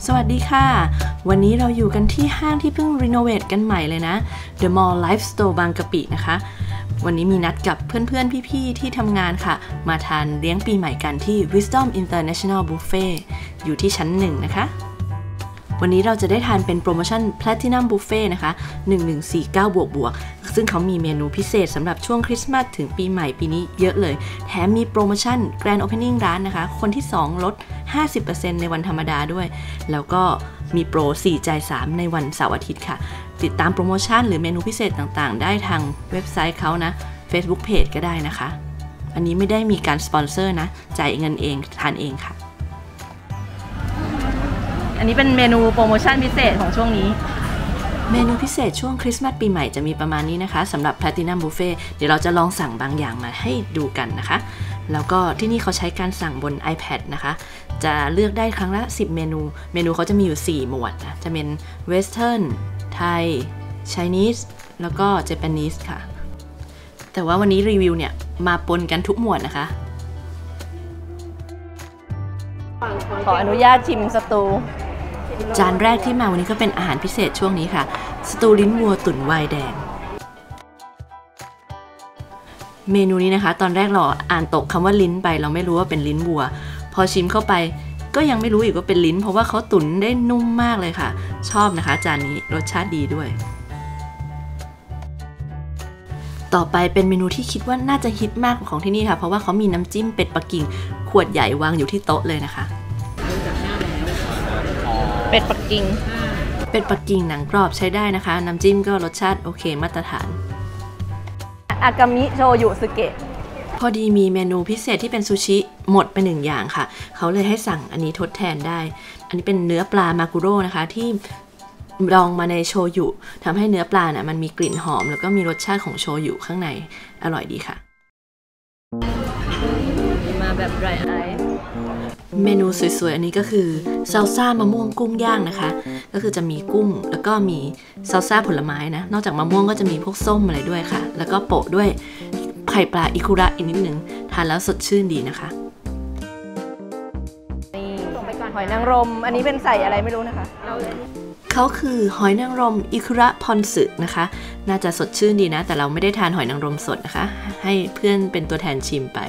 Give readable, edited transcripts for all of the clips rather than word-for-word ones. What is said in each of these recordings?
สวัสดีค่ะวันนี้เราอยู่กันที่ห้างที่เพิ่งรีโนเวทกันใหม่เลยนะ The Mall Life Store บางกะปินะคะวันนี้มีนัดกับเพื่อนๆพี่ๆที่ทำงานค่ะมาทานเลี้ยงปีใหม่กันที่ Wisdom International Buffet อยู่ที่ชั้น1นะคะวันนี้เราจะได้ทานเป็นโปรโมชั่น Platinum Buffet นะคะ1149บวกซึ่งเขามีเมนูพิเศษสำหรับช่วงคริสต์มาสถึงปีใหม่ปีนี้เยอะเลยแถมมีโปรโมชั่น Grand Opening ร้านนะคะคนที่2ลด 50% ในวันธรรมดาด้วยแล้วก็มีโปร4จ่าย3ในวันเสาร์อาทิตย์ค่ะติดตามโปรโมชั่นหรือเมนูพิเศษต่างๆได้ทางเว็บไซต์เขานะ Facebook Page ก็ได้นะคะอันนี้ไม่ได้มีการสปอนเซอร์นะจ่ายเงินเองทานเองค่ะอันนี้เป็นเมนูโปรโมชั่นพิเศษของช่วงนี้เมนูพิเศษช่วงคริสต์มาสปีใหม่จะมีประมาณนี้นะคะสำหรับ Platinum Buffet เดี๋ยวเราจะลองสั่งบางอย่างมาให้ดูกันนะคะแล้วก็ที่นี่เขาใช้การสั่งบน iPad นะคะจะเลือกได้ครั้งละ10เมนูเขาจะมีอยู่4หมวดนะจะเป็น Western ไทย Chinese แล้วก็ Japanese ค่ะแต่ว่าวันนี้รีวิวเนี่ยมาปนกันทุกหมวดนะคะขออนุญาตชิมสตูจานแรกที่มาวันนี้ก็เป็นอาหารพิเศษช่วงนี้ค่ะสตูลิ้นวัวตุ๋นไวน์แดงเมนูนี้นะคะตอนแรกเราอ่านตกคำว่าลิ้นไปเราไม่รู้ว่าเป็นลิ้นวัวพอชิมเข้าไปก็ยังไม่รู้อีกว่าเป็นลิ้นเพราะว่าเขาตุ๋นได้นุ่มมากเลยค่ะชอบนะคะจานนี้รสชาติดีด้วยต่อไปเป็นเมนูที่คิดว่าน่าจะฮิตมากของที่นี่ค่ะเพราะว่าเขามีน้ำจิ้มเป็ดปักกิ่งขวดใหญ่วางอยู่ที่โต๊ะเลยนะคะเป็ดปักกิ่งหนังกรอบใช้ได้นะคะน้ำจิ้มก็รสชาติโอเคมาตรฐานอากามิโชยุสึเกะพอดีมีเมนูพิเศษที่เป็นซูชิหมดไป1อย่างค่ะเขาเลยให้สั่งอันนี้ทดแทนได้อันนี้เป็นเนื้อปลามากุโร่นะคะที่ดองมาในโชยุทำให้เนื้อปลาน่ะมันมีกลิ่นหอมแล้วก็มีรสชาติของโชยุข้างในอร่อยดีค่ะมาแบบไดรไอซ์เมนูสวยๆอันนี้ก็คือซาลซ่ามะม่วงกุ้งย่างนะคะก็คือจะมีกุ้งแล้วก็มีซาลซ่าผลไม้นะนอกจากมะม่วงก็จะมีพวกส้มอะไรด้วยค่ะแล้วก็โปะด้วยไข่ปลาอิคุระอีกนิดนึงทานแล้วสดชื่นดีนะคะหอยนางรมอันนี้เป็นใส่อะไรไม่รู้นะคะเขาคือหอยนางรมอิคุระพอนสึนะคะน่าจะสดชื่นดีนะแต่เราไม่ได้ทานหอยนางรมสดนะคะให้เพื่อนเป็นตัวแทนชิมไป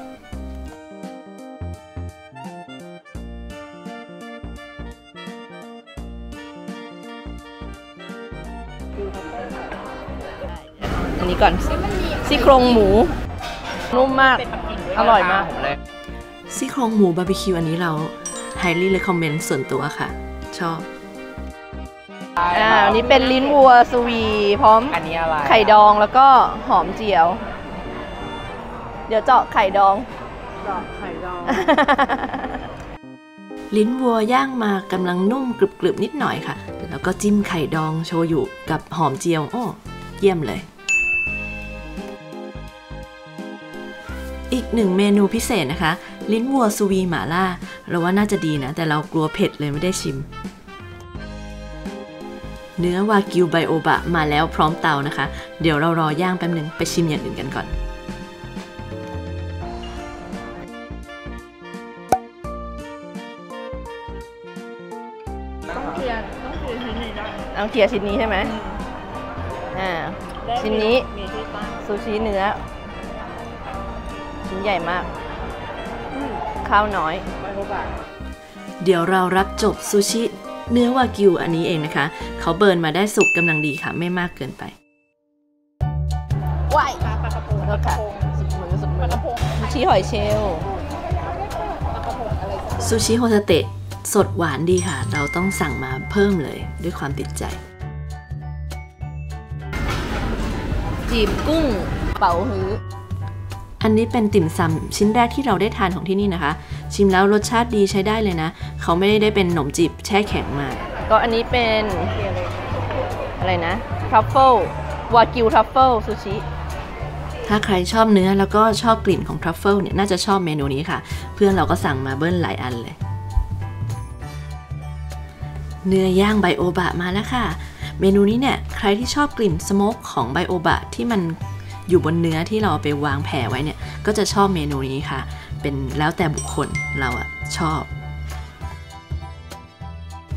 อันนี้ก่อนซี่โครงหมูนุ่มมากอร่อยมากซี่โครงหมูบาร์บีคิวอันนี้เราhighly recommend ส่วนตัวค่ะชอบอันนี้เป็นลิ้นวัวสวีพร้อมไข่ดองแล้วก็หอมเจียวเดี๋ยวเจาะไข่ดองลิ้นวัวย่างมากำลังนุ่มกรึบๆนิดหน่อยค่ะแล้วก็จิ้มไข่ดองโชยุกับหอมเจียวโอ้เยี่ยมเลยอีกหนึ่งเมนูพิเศษนะคะลิ้นวัวซูวีหม่าล่าเราว่าน่าจะดีนะแต่เรากลัวเผ็ดเลยไม่ได้ชิมเนื้อวากิวไบโอบะมาแล้วพร้อมเตานะคะเดี๋ยวเรารอย่างแป๊บนึงไปชิมอย่างอื่นกันก่อนต้องเคลียร์ชิ้นนี้ได้ต้องเคลียร์ชิ้นนี้ใช่ไหมชิ้นนี้ซูชิเนื้อชิ้นใหญ่มากข้าวน้อยเดี๋ยวเรารับจบซูชิเนื้อวากิวอันนี้เองนะคะเขาเบิร์นมาได้สุกกำลังดีค่ะไม่มากเกินไปว้ายปลากระพงแล้วค่ะสุดมือซูชิหอยเชลล์ซูชิโฮตาเตะสดหวานดีค่ะเราต้องสั่งมาเพิ่มเลยด้วยความติดใจจีบกุ้งเป๋าฮื้ออันนี้เป็นติ่มซำชิ้นแรกที่เราได้ทานของที่นี่นะคะชิมแล้วรสชาติดีใช้ได้เลยนะเขาไม่ได้เป็นขนมจีบแช่แข็งมาก็อันนี้เป็นอะไรนะทรัฟเฟิลวากิวทรัฟเฟิลซูชิถ้าใครชอบเนื้อแล้วก็ชอบกลิ่นของทรัฟเฟิลเนี่ยน่าจะชอบเมนูนี้ค่ะเพื่อนเราก็สั่งมาเบิ้ลหลายอันเลยเนื้อย่างไบโอบะมาแล้วค่ะเมนูนี้เนี่ยใครที่ชอบกลิ่นสโมกของไบโอบะที่มันอยู่บนเนื้อที่เราไปวางแผ่ไว้เนี่ยก็จะชอบเมนูนี้ค่ะเป็นแล้วแต่บุคคลเราชอบ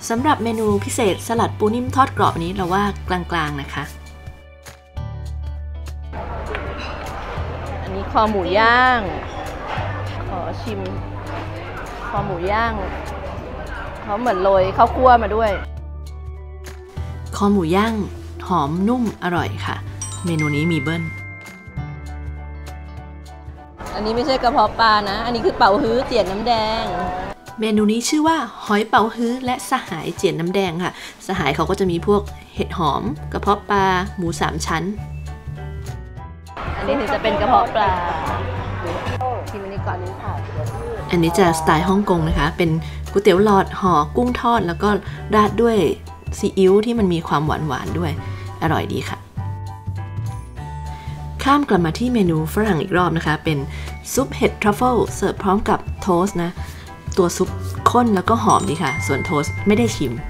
สำหรับเมนูพิเศษสลัดปูนิ่มทอดกรอบนี้เราว่ากลางๆนะคะอันนี้คอหมูย่างขอชิมคอหมูย่างเขาเหมือนโรยข้าวคั่วมาด้วยคอหมูย่างหอมนุ่มอร่อยค่ะเมนูนี้มีเบิ้ลอันนี้ไม่ใช่กระเพาะปลานะอันนี้คือเป๋าฮื้อเจียนน้ำแดงเมนูนี้ชื่อว่าหอยเป๋าฮื้อและสหายเจียนน้ำแดงค่ะสหายเขาก็จะมีพวกเห็ดหอมกระเพาะปลาหมู3 ชั้นอันนี้ถึงจะเป็นกระเพาะปลาชิมอันนี้ก่อนอันนี้จะสไตล์ฮ่องกงนะคะเป็นก๋วยเตี๋ยวหลอดห่อกุ้งทอดแล้วก็ราดด้วยซีอิ๊วที่มันมีความหวานๆด้วยอร่อยดีค่ะข้ามกลับมาที่เมนูฝรั่งอีกรอบนะคะเป็นซุปเห็ดทรัฟเฟิลเสิร์ฟพร้อมกับโทสต์นะตัวซุปข้นแล้วก็หอมดีค่ะส่วนโทสต์ไม่ได้ชิม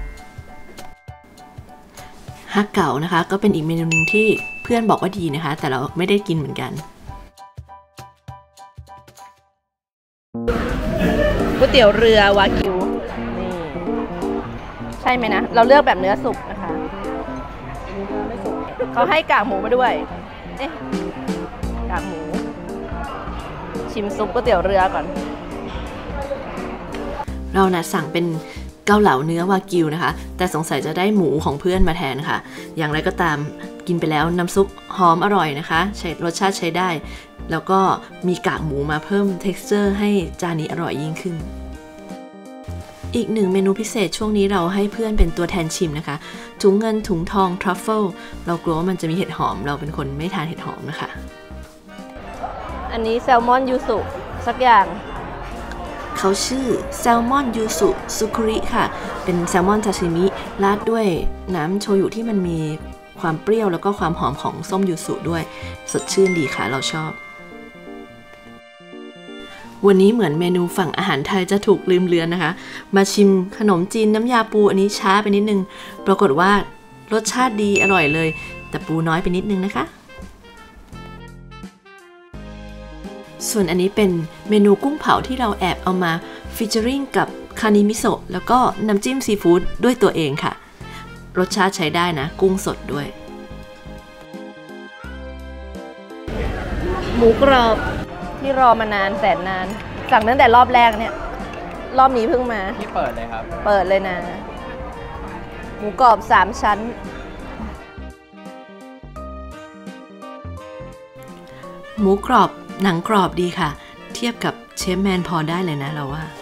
ฮักเก๋านะคะก็เป็นอีกเมนูนึงที่เพื่อนบอกว่าดีนะคะแต่เราไม่ได้กินเหมือนกันก๋วยเตี๋ยวเรือวากิวนี่ใช่ไหมนะเราเลือกแบบเนื้อสุกนะคะเขาให้กากหมูมาด้วยกากหมูชิมซุปก๋วยเตี๋ยวเรือก่อนเรานะสั่งเป็นเกาเหลาเนื้อวากิวนะคะแต่สงสัยจะได้หมูของเพื่อนมาแทนค่ะอย่างไรก็ตามกินไปแล้วน้ำซุปหอมอร่อยนะคะใช้รสชาติใช้ได้แล้วก็มีกากหมูมาเพิ่ม texture ให้จานนี้อร่อยยิ่งขึ้นอีกหนึ่งเมนูพิเศษช่วงนี้เราให้เพื่อนเป็นตัวแทนชิมนะคะถุงเงินถุงทองทรัฟเฟิลเรากลัวว่ามันจะมีเห็ดหอมเราเป็นคนไม่ทานเห็ดหอมนะคะอันนี้แซลมอนยูสุสักอย่างเขาชื่อแซลมอนยูสุซุคุริค่ะเป็นแซลมอนซาชิมิราดด้วยน้ำโชยุที่มันมีความเปรี้ยวแล้วก็ความหอมของส้มยูสุด้วยสดชื่นดีค่ะเราชอบวันนี้เหมือนเมนูฝั่งอาหารไทยจะถูกลืมเลือนนะคะมาชิมขนมจีนน้ำยาปูอันนี้ช้าไปนิดนึงปรากฏว่ารสชาติดีอร่อยเลยแต่ปูน้อยไปนิดนึงนะคะส่วนอันนี้เป็นเมนูกุ้งเผาที่เราแอบเอามาฟีเจอริงกับคานิมิโซะแล้วก็น้ำจิ้มซีฟู้ดด้วยตัวเองค่ะรสชาติใช้ได้นะกุ้งสดด้วยหมูกรอบที่รอมานานแสนนานสั่งตั้งแต่รอบแรกเนี่ยรอบนี้เพิ่งมาที่เปิดเลยครับเปิดเลยนะหมูกรอบ3 ชั้นหมูกรอบหนังกรอบดีค่ะเทียบกับเชฟแมนพอได้เลยนะเราว่า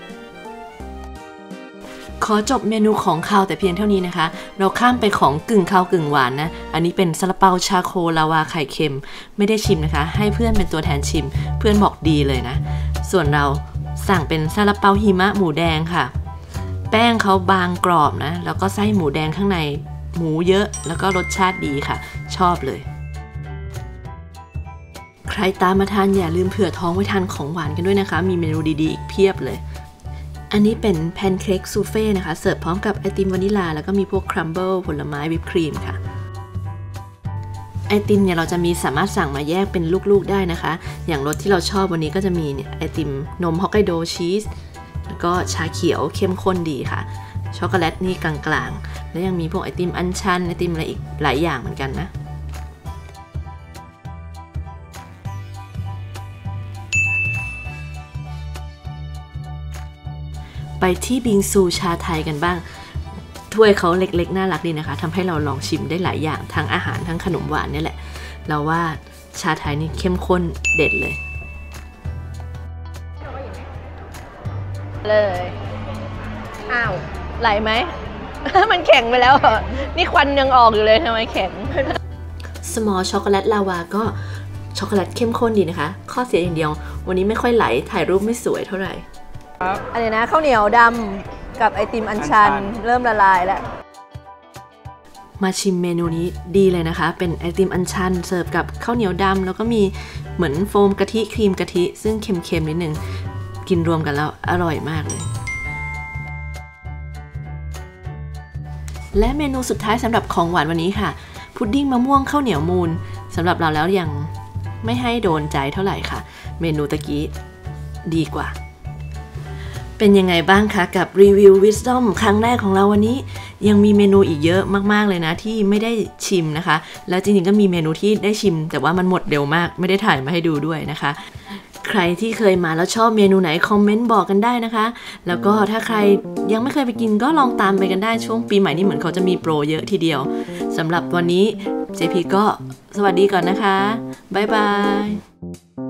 ขอจบเมนูของคาวแต่เพียงเท่านี้นะคะเราข้ามไปของกึ่งคาวกึ่งหวานนะอันนี้เป็นซาลาเปาชาโคลาวาไข่เค็มไม่ได้ชิมนะคะให้เพื่อนเป็นตัวแทนชิมเพื่อนบอกดีเลยนะส่วนเราสั่งเป็นซาลาเปาหิมะหมูแดงค่ะแป้งเขาบางกรอบนะแล้วก็ไส้หมูแดงข้างในหมูเยอะแล้วก็รสชาติดีค่ะชอบเลยใครตามมาทานอย่าลืมเผื่อท้องไว้ทานของหวานกันด้วยนะคะมีเมนูดีๆอีกเพียบเลยอันนี้เป็นแพนเค้กซูเฟ่นะคะเสิร์ฟพร้อมกับไอติมวานิลลาแล้วก็มีพวกครัมเบิลผลไม้วิปครีมค่ะไอติมเนี่ยเราจะมีสามารถสั่งมาแยกเป็นลูกๆได้นะคะอย่างรสที่เราชอบวันนี้ก็จะมีเนี่ยไอติมนมฮอกไกโดชีสแล้วก็ชาเขียวเข้มข้นดีค่ะช็อกโกแลตนี่กลางๆแล้วยังมีพวกไอติมอัญชันไอติมอะไรอีกหลายอย่างเหมือนกันนะไปที่บิงซูชาไทยกันบ้างถ้วยเขาเล็กๆน่ารักดีนะคะทำให้เราลองชิมได้หลายอย่างทั้งอาหารทั้งขนมหวานนี่แหละเราว่าชาไทยนี่เข้มข้นเด็ดเลยอ้าวไหลไหม มันแข็งไปแล้วนี่ควันยังออกอยู่เลยทำไมแข็ง Small ช็อกโกแลตลาวาก็ช็อกโกแลตเข้มข้นดีนะคะข้อเสียอย่างเดียววันนี้ไม่ค่อยไหลถ่ายรูปไม่สวยเท่าไหร่อันนี้นะข้าวเหนียวดำกับไอติมอัญชันเริ่มละลายแล้วมาชิมเมนูนี้ดีเลยนะคะเป็นไอติมอัญชันเสิร์ฟกับข้าวเหนียวดำแล้วก็มีเหมือนโฟมกะทิครีมกะทิซึ่งเค็มๆนิดนึงกินรวมกันแล้วอร่อยมากเลยและเมนูสุดท้ายสำหรับของหวานวันนี้ค่ะพุดดิ้งมะม่วงข้าวเหนียวมูนสำหรับเราแล้วยังไม่ให้โดนใจเท่าไหร่ค่ะเมนูตะกี้ดีกว่าเป็นยังไงบ้างคะกับรีวิว Wisdom ครั้งแรกของเราวันนี้ยังมีเมนูอีกเยอะมากๆเลยนะที่ไม่ได้ชิมนะคะแล้วจริงๆก็มีเมนูที่ได้ชิมแต่ว่ามันหมดเร็วมากไม่ได้ถ่ายมาให้ดูด้วยนะคะใครที่เคยมาแล้วชอบเมนูไหนคอมเมนต์บอกกันได้นะคะแล้วก็ถ้าใครยังไม่เคยไปกินก็ลองตามไปกันได้ช่วงปีใหม่นี่เหมือนเขาจะมีโปรเยอะทีเดียวสำหรับวันนี้ JP ก็สวัสดีก่อนนะคะบ๊ายบาย